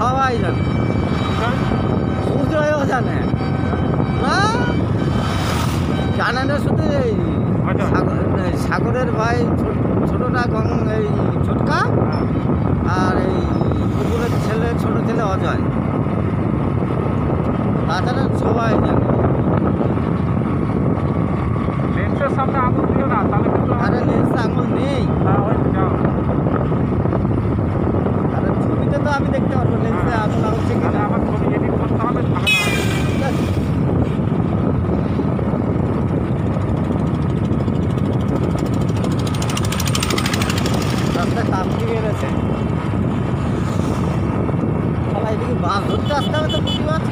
সবাই জানে, সুজয়ও জানে না, জানে না শুধু এই সাগরের ভাই ছোটটা এই ছোটকা, আর এই পুকুরের ছেলে ছোট ছেলে অজয়, তাছাড়া সবাই জানে। লেন্সের সামনে আঙুল দিও না, তাহলে কিন্তু আরে লেন্সে আঙুল নেই, আরে ছবিতে তো আমি দেখতে পারবো লেন্সে আঙুল হচ্ছে কিনা। আমার ছবি এডিট করতে হবে, ঠিক আছে, রাস্তায় তাপটি বেড়েছে, তাহলে এদিকে বাস ধরতে আসতে হবে তো পুঁটি মাছ।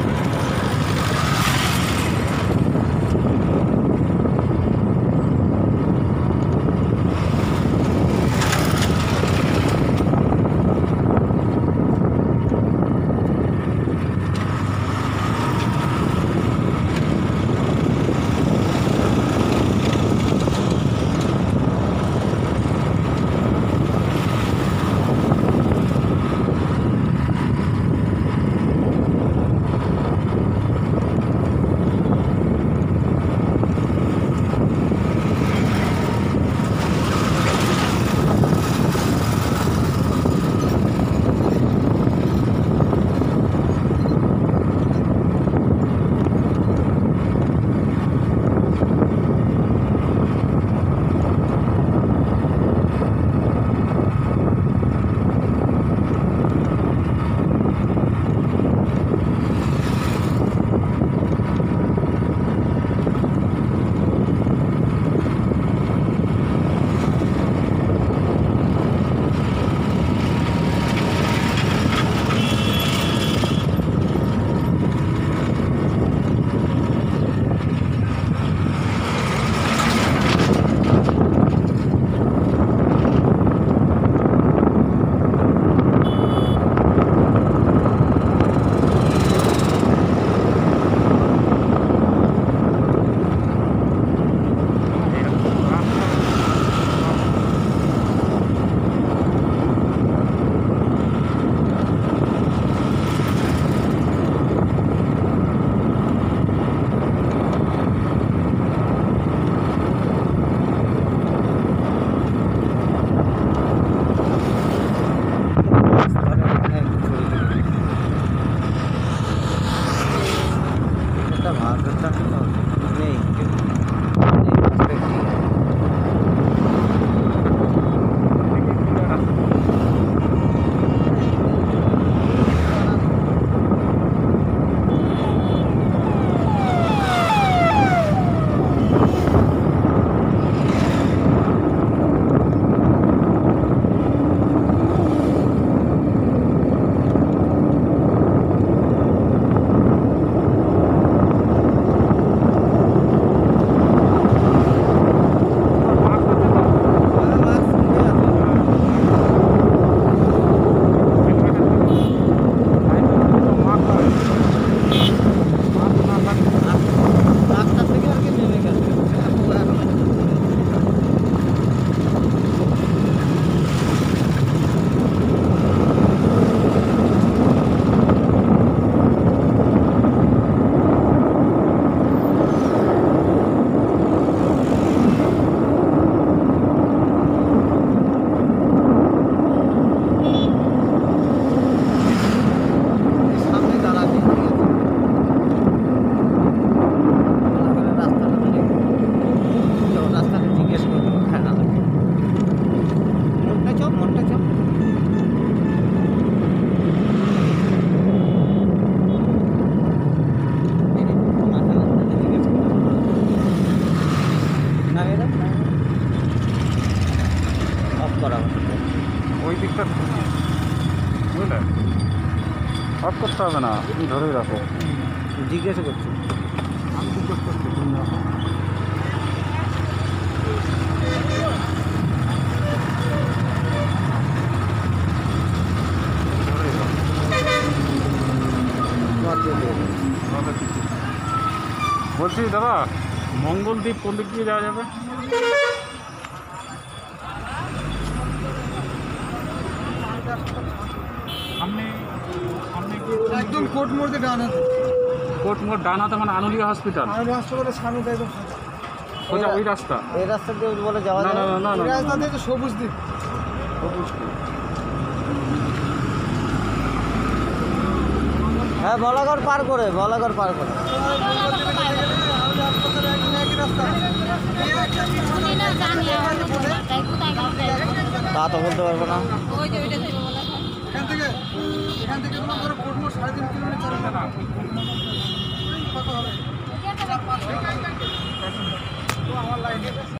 ওই দিকটা বুঝলে, অফ করতে হবে না, তুমি ধরেই রাখো। জিজ্ঞাসা করছি, আমি জিজ্ঞেস করছি, তুমি রাখো। বলছি দাদা, মঙ্গলদ্বীপ কোন দিক দিয়ে যাওয়া যাবে? সামনে একদম কোর্ট মোড় দিয়ে ডান হাতে। কোর্ট মোড় ডান হাতে মানে আনুলিয়া হসপিটাল আমি হাসপাতালের সামনে একদম সোজা ওই রাস্তা। এই রাস্তা দিয়ে বলে যাওয়া না, যায় না, না, না, এই না, রাস্তা না। দিয়ে তো সবুজ দ্বীপ। হ্যাঁ বলাগড় পার করে বলাগড় পার করে তা তো বলতে পারবো না। এখান থেকে তোমার ধরো কোর্ট মোড় 3.5 কিলোমিটার।